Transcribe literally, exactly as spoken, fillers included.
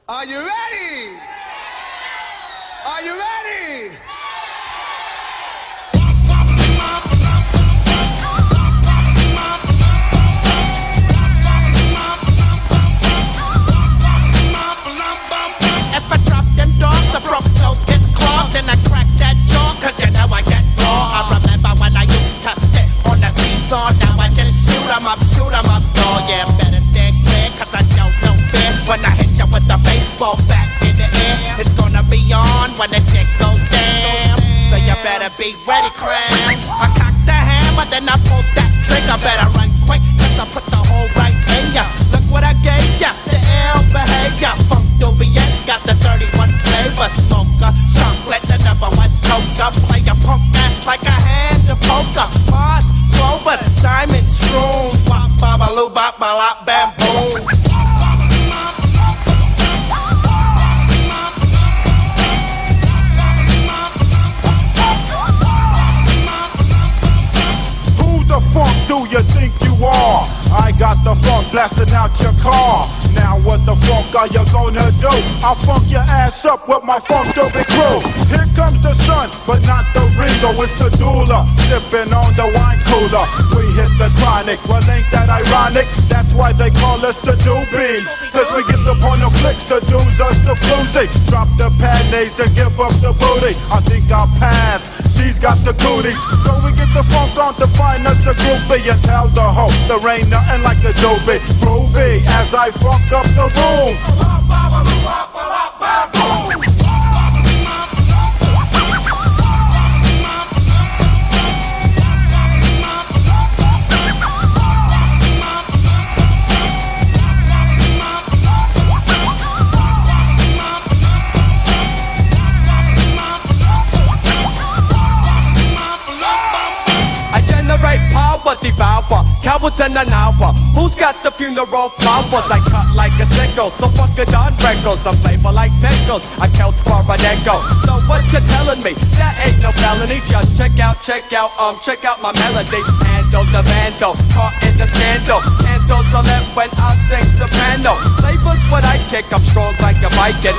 Are you ready? Are you ready? If I drop them dogs, a broke nose gets clogged, and I crack that jaw, cause you know I get raw. I remember when I used to sit on the seesaw, now I just shoot 'em up, shoot 'em up, dog. Yeah, better stay clear, cause I show no fear. When I hit you with the baseball bat in the air, it's gonna be on when the shit goes down. So you better be ready, cram. I cock the hammer, then I pull that trigger. Better run quick, cause I put the hole right in ya. Look what I gave ya, the ill behavior. Funk O B S got the thirty-one flavor. Smoker, chocolate, the number one toker. Play a punk ass like a hand of poker. Mars, Clovers, diamond shrooms. Wop, babaloo, bop, balop, bam, boom. Funk do you think you are? I got the funk blasting out your car. Now what the funk are you gonna do? I'll funk your ass up with my funk dopey crew. Here comes the sun, but not the Ringo, it's the doula, sipping on the wine cooler. We hit the chronic, well ain't that ironic? That's why they call us the doobies, cause we get the point of flicks to do's us a floozy. Drop the panties and give up the booty. I think I'll pass, she's got the cooties. So we get the funk on to find us a groupie and tell the hoe there ain't nothing like the doobie. Groovy as I funk up the room. Devour, cowards and an hour. Who's got the funeral flowers? I cut like a sickle, so fuck it on wrinkles. I'm flavor like pickles, I killed for an echo. So what you telling me? That ain't no felony. Just check out, check out, um, check out my melody. Handle the vandal, caught in the scandal. Candles are lit when I sing soprano. Flavor's what I kick, I'm strong like a Viking.